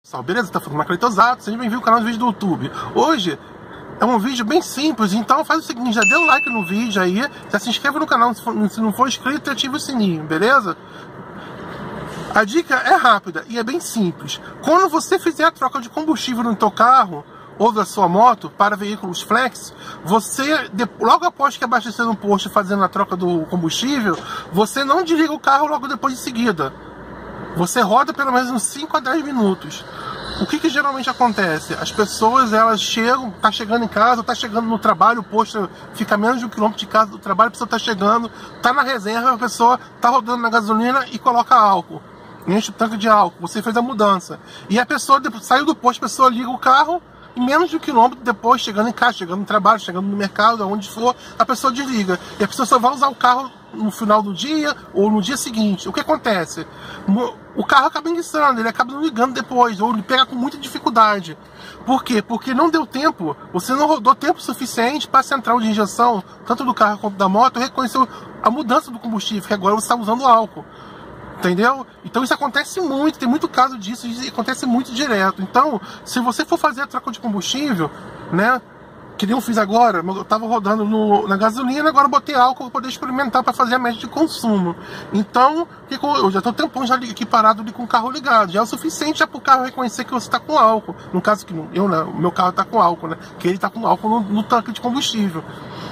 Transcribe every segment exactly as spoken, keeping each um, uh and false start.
Pessoal, beleza? Tá falando com Macleitosato, seja bem-vindo ao canal de vídeo do YouTube. Hoje é um vídeo bem simples, então faz o seguinte, já dê um like no vídeo aí, já se inscreva no canal se, for, se não for inscrito e ativa o sininho, beleza? A dica é rápida e é bem simples. Quando você fizer a troca de combustível no teu carro ou da sua moto para veículos flex, você, logo após que abastecer no posto fazendo a troca do combustível, você não desliga o carro logo depois de seguida. Você roda pelo menos uns cinco a dez minutos. O que, que geralmente acontece? As pessoas, elas chegam, tá chegando em casa, tá chegando no trabalho, o posto fica a menos de um quilômetro de casa do trabalho, a pessoa tá chegando, tá na reserva, a pessoa tá rodando na gasolina e coloca álcool. Enche o tanque de álcool, você fez a mudança. E a pessoa, saiu do posto, a pessoa liga o carro, e menos de um quilômetro depois, chegando em casa, chegando no trabalho, chegando no mercado, aonde for, a pessoa desliga. E a pessoa só vai usar o carro no final do dia ou no dia seguinte. O que acontece? O carro acaba enguiçando, ele acaba não ligando depois, ou ele pega com muita dificuldade. Por quê? Porque não deu tempo, você não rodou tempo suficiente para a central de injeção, tanto do carro quanto da moto, reconhecer a mudança do combustível, que agora você está usando álcool. Entendeu? Então isso acontece muito, tem muito caso disso, e acontece muito direto. Então, se você for fazer a troca de combustível, né, que nem eu fiz agora, eu tava rodando no, na gasolina, agora eu botei álcool para poder experimentar para fazer a média de consumo. Então, eu já tô tempão já aqui parado ali com o carro ligado, já é o suficiente já para o carro reconhecer que você está com álcool. No caso que eu, né, o meu carro está com álcool, né, que ele está com álcool no, no tanque de combustível.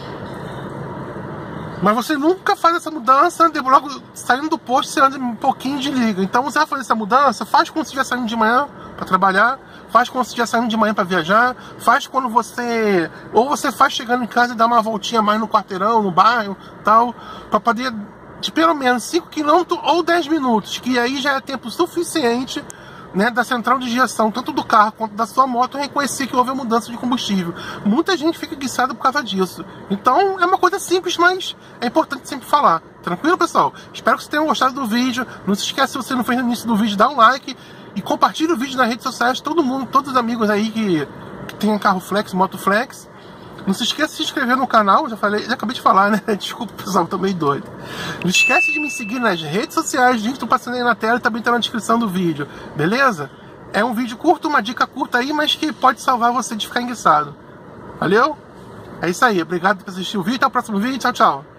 Mas você nunca faz essa mudança, logo saindo do posto você anda um pouquinho de liga. Então você vai fazer essa mudança, faz quando você estiver saindo de manhã para trabalhar, faz quando você estiver saindo de manhã para viajar, faz quando você... Ou você faz chegando em casa e dá uma voltinha mais no quarteirão, no bairro, tal, para poder de pelo menos cinco quilômetros ou dez minutos, que aí já é tempo suficiente, né, da central de injeção, tanto do carro quanto da sua moto, reconhecer que houve a mudança de combustível. Muita gente fica guiçada por causa disso. Então é uma coisa simples, mas é importante sempre falar. Tranquilo, pessoal? Espero que vocês tenham gostado do vídeo. Não se esqueça, se você não fez no início do vídeo, dá um like e compartilhe o vídeo nas redes sociais. Todo mundo, todos os amigos aí que, que tem carro flex, moto flex. Não se esqueça de se inscrever no canal, já falei, já acabei de falar, né? Desculpa, pessoal, tô meio doido. Não esquece de me seguir nas redes sociais, link tô passando aí na tela e também tá na descrição do vídeo, beleza? É um vídeo curto, uma dica curta aí, mas que pode salvar você de ficar enguiçado. Valeu? É isso aí, obrigado por assistir o vídeo, até o próximo vídeo, tchau, tchau.